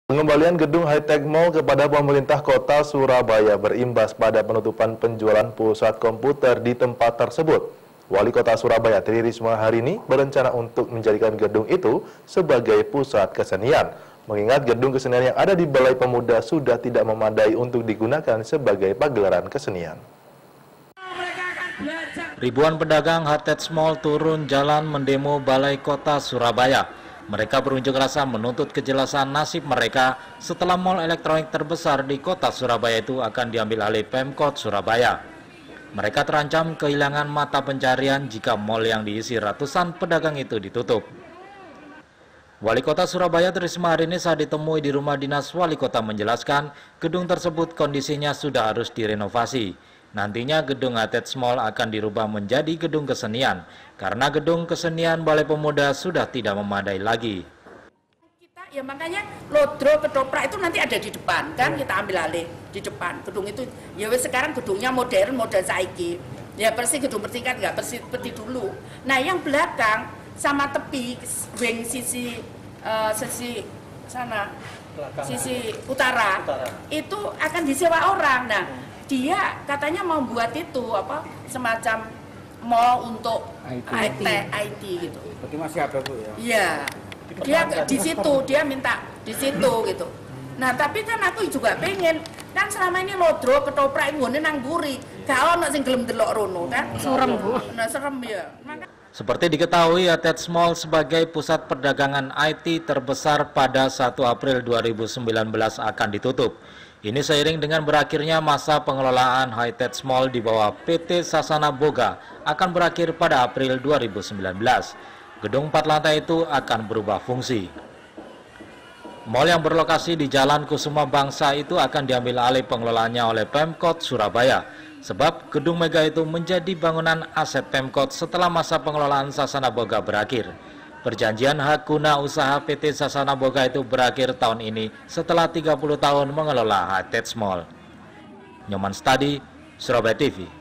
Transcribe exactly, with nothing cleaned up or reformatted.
Pengembalian gedung High-Tech Mall kepada pemerintah kota Surabaya berimbas pada penutupan penjualan pusat komputer di tempat tersebut. Wali Kota Surabaya Tri Risma hari ini berencana untuk menjadikan gedung itu sebagai pusat kesenian. Mengingat gedung kesenian yang ada di Balai Pemuda sudah tidak memadai untuk digunakan sebagai pagelaran kesenian. Ribuan pedagang High-Tech Mall turun jalan mendemo Balai Kota Surabaya. Mereka berunjuk rasa menuntut kejelasan nasib mereka setelah mal elektronik terbesar di kota Surabaya itu akan diambil alih Pemkot Surabaya. Mereka terancam kehilangan mata pencarian jika mal yang diisi ratusan pedagang itu ditutup. Wali Kota Surabaya Tri Risma hari ini saat ditemui di rumah dinas Wali Kota menjelaskan gedung tersebut kondisinya sudah harus direnovasi. Nantinya gedung High-Tech Mall akan dirubah menjadi gedung kesenian, karena gedung kesenian Balai Pemuda sudah tidak memadai lagi. Kita, ya makanya Lodro, Ketoprak itu nanti ada di depan, kan kita ambil alih di depan. Gedung itu, ya sekarang gedungnya modern, modern saiki. Ya persis gedung bertingkat, nggak persis seperti dulu. Nah yang belakang sama tepi, wing sisi, uh, sisi sana, belakang, sisi utara, utara, itu akan disewa orang. Nah, dia katanya mau buat itu apa semacam mall untuk I T, I T gitu. Berarti masih ada Bu ya? Iya. Dia di situ, dia minta di situ gitu. Nah, tapi kan aku juga pengen kan selama ini Lodro, Ketoprak ngene nang mburi. Gak ono sing gelem delok rono kan. Serem Bu. Nah, serem ya. Maka... Seperti diketahui, High-Tech Mall sebagai pusat perdagangan I T terbesar pada satu April dua ribu sembilan belas akan ditutup. Ini seiring dengan berakhirnya masa pengelolaan High-Tech Mall di bawah P T Sasana Boga akan berakhir pada April dua ribu sembilan belas. Gedung empat lantai itu akan berubah fungsi. Mall yang berlokasi di Jalan Kusuma Bangsa itu akan diambil alih pengelolaannya oleh Pemkot Surabaya. Sebab gedung mega itu menjadi bangunan aset Pemkot setelah masa pengelolaan Sasana Boga berakhir. Perjanjian hak guna usaha P T Sasana Boga itu berakhir tahun ini setelah tiga puluh tahun mengelola High-Tech Mall. Nyoman Stadi, Surabaya T V.